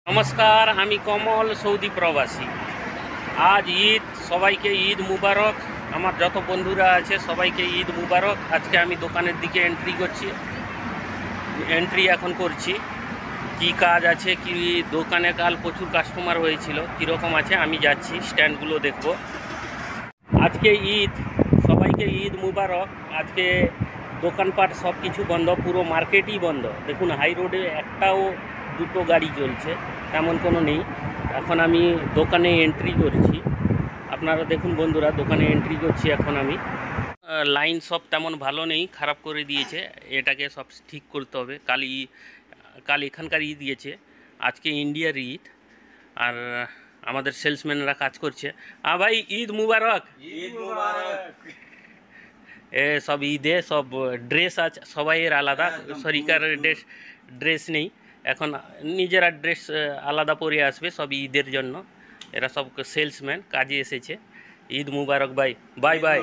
নমস্কার, আমি কমল, সৌদি প্রবাসী। আজ ঈদ, সবাইকে ঈদ মুবারক। আমার যত বন্ধুরা আছে সবাইকে ঈদ মুবারক। আজকে আমি দোকানের দিকে এন্ট্রি এখন করছি। কি কাজ আছে, কি দোকানে কাল প্রচুর কাস্টমার হয়েছিল, কীরকম আছে আমি যাচ্ছি, স্ট্যান্ডগুলো দেখব। আজকে ঈদ, সবাইকে ঈদ মুবারক। আজকে দোকানপাট সব কিছু বন্ধ, পুরো মার্কেটই বন্ধ। দেখুন, হাই রোডে একটাও দুটো গাড়ি চলছে, তেমন কোনো নেই। এখন আমি দোকানে এন্ট্রি করছি। আপনারা দেখুন বন্ধুরা, দোকানে এন্ট্রি করছি এখন আমি। লাইন সব তেমন ভালো নেই, খারাপ করে দিয়েছে। এটাকে সব ঠিক করতে হবে। কাল এখানকার ঈদ দিয়েছে, আজকে ইন্ডিয়ার ঈদ। আর আমাদের সেলসম্যানরা কাজ করছে। ভাই, ঈদ মুবারক। ঈদ মুবারক। সব ঈদে সব ড্রেস আছে সবাইয়ের আলাদা, সরিকার ড্রেস নেই এখন, নিজেরা ড্রেস আলাদা পরে আসবে সব ঈদের জন্য। এরা সব সেলসম্যান কাজে এসেছে। ঈদ মুবারক ভাই, বাই বাই।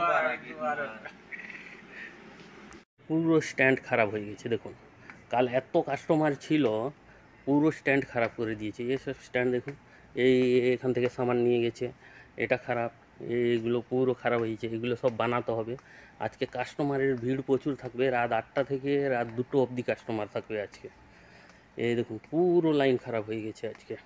পুরো স্ট্যান্ড খারাপ হয়ে গেছে দেখুন, কাল এত কাস্টমার ছিল, পুরো স্ট্যান্ড খারাপ করে দিয়েছে। এইসব স্ট্যান্ড দেখুন, এখান থেকে সামান নিয়ে গেছে, এটা খারাপ, এইগুলো পুরো খারাপ হয়েছে। এগুলো সব বানাতে হবে। আজকে কাস্টমারের ভিড় প্রচুর থাকবে, রাত 8টা থেকে রাত 2টো অবধি কাস্টমার থাকবে আজকে। এই দেখুন, পুরো লাইন খারাপ হয়ে গেছে আজকে।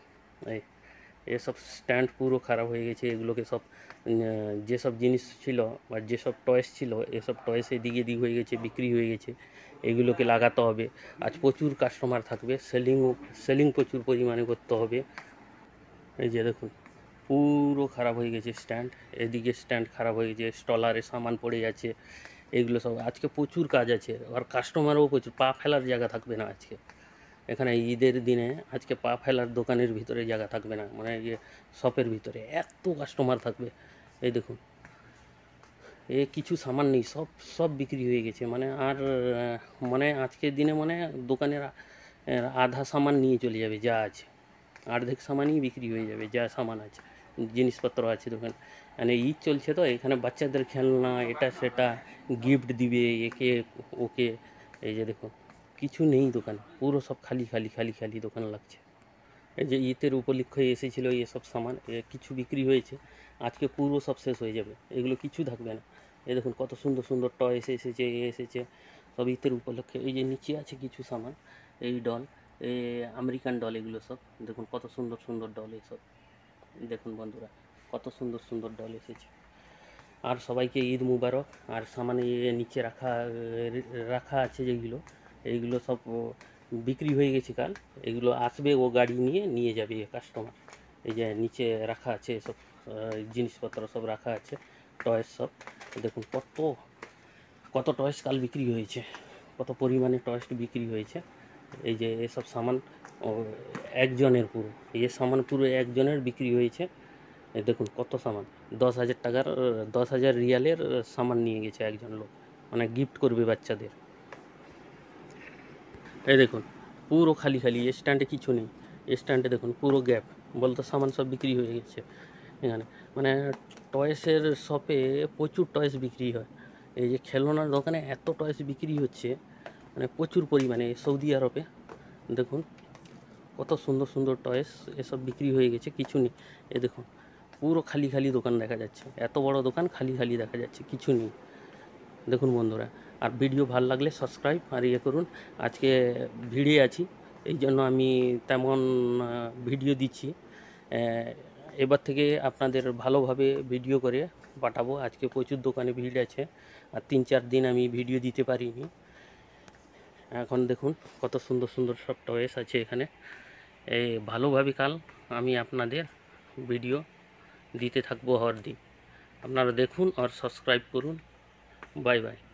এসব স্ট্যান্ড পুরো খারাপ হয়ে গেছে। এগুলোকে সব যেসব জিনিস ছিল বা যেসব টয়েস ছিল, এসব টয়েস এদিক হয়ে গেছে, বিক্রি হয়ে গেছে। এগুলোকে লাগাতে হবে। আজ প্রচুর কাস্টমার থাকবে, সেলিং প্রচুর পরিমাণে করতে হবে। এই যে দেখুন, পুরো খারাপ হয়ে গেছে স্ট্যান্ড। এদিকে স্ট্যান্ড খারাপ হয়ে গেছে, স্টলারে সামান পড়ে যাচ্ছে। এগুলো সব আজকে প্রচুর কাজ আছে, আর কাস্টমারও প্রচুর। পা ফেলার জায়গা থাকবে না আজকে এখানে। ঈদের দিনে আজকে পা ফেলার দোকানের ভিতরে জায়গা থাকবে না, মানে যে শপের ভিতরে এত কাস্টমার থাকবে। এই দেখুন, কিছু সামান নেই, সব বিক্রি হয়ে গেছে। মানে আজকের দিনে মানে দোকানের আধা সামান নিয়ে চলে যাবে যা আছে, অর্ধেক সামানই বিক্রি হয়ে যাবে যা সামান আছে, জিনিসপত্র আছে দোকানে। মানে ঈদ চলছে তো, এখানে বাচ্চাদের খেলনা, এটা সেটা গিফট দিবে একে ওকে। এই যে দেখুন, কিছু নেই দোকানে, পুরো সব খালি খালি খালি খালি দোকান লাগছে। এই যে ঈদের উপলক্ষে এসেছিলো এসব সামান, কিছু বিক্রি হয়েছে, আজকে পুরো সব শেষ হয়ে যাবে, এগুলো কিছু থাকবে না। এই দেখুন, কত সুন্দর সুন্দর টয়েস এসেছে সব ঈদের উপলক্ষে। এই যে নিচে আছে কিছু সামান, এই ডল, আমেরিকান ডল, এগুলো সব দেখুন, কত সুন্দর সুন্দর ডল এসব। দেখুন বন্ধুরা, কত সুন্দর সুন্দর ডল এসেছে। আর সবাইকে ঈদ মুবারক। আর সামানে নিচে রাখা আছে যেগুলো, এইগুলো সব বিক্রি হয়ে গেছে কাল। এগুলো আসবে, ও গাড়ি নিয়ে যাবে কাস্টমার। এই যে নিচে রাখা আছে সব জিনিসপত্র, সব রাখা আছে, টয়েস সব। দেখুন কত টয়েস কাল বিক্রি হয়েছে, কত পরিমাণে টয়েস বিক্রি হয়েছে। এই যে এসব সামান একজনের, পুরো এই সামান পুরো একজনের বিক্রি হয়েছে। দেখুন কত সামান, 10,000 টাকার, 10,000 রিয়ালের সামান নিয়ে গেছে একজন লোক, মানে গিফট করবে বাচ্চাদের। এই দেখুন, পুরো খালি খালি, স্ট্যান্ডে কিছু নেই। স্ট্যান্ডে দেখুন পুরো গ্যাপ, বলতো সামান সব বিক্রি হয়ে গেছে এখানে। মানে টয়েসের শপে প্রচুর টয়েস বিক্রি হয়। এই যে খেলনার দোকানে এত টয়েস বিক্রি হচ্ছে, মানে প্রচুর পরিমাণে। সৌদি আরবে দেখুন, কত সুন্দর সুন্দর টয়েস এসব বিক্রি হয়ে গেছে, কিছু নেই। এই দেখুন, পুরো খালি খালি দোকান দেখা যাচ্ছে, এত বড় দোকান খালি খালি দেখা যাচ্ছে, কিছু নেই। দেখুন বন্ধুরা, আর ভিডিও ভালো লাগলে সাবস্ক্রাইব আর করুন। আজকে ভিড়ে আছি, এই জন্য আমি তেমন ভিডিও দিচ্ছি। এবার থেকে আপনাদের ভালোভাবে ভিডিও করে পাঠাবো। আজকে প্রচুর দোকানে ভিড় আছে, আর 3-4 দিন আমি ভিডিও দিতে পারিনি। এখন দেখুন কত সুন্দর সুন্দর সব টয়েস আছে এখানে। ভালোভাবে কাল আমি আপনাদের ভিডিও দিতে থাকবো হর দিন। আপনারা দেখুন আর সাবস্ক্রাইব করুন। Bye by.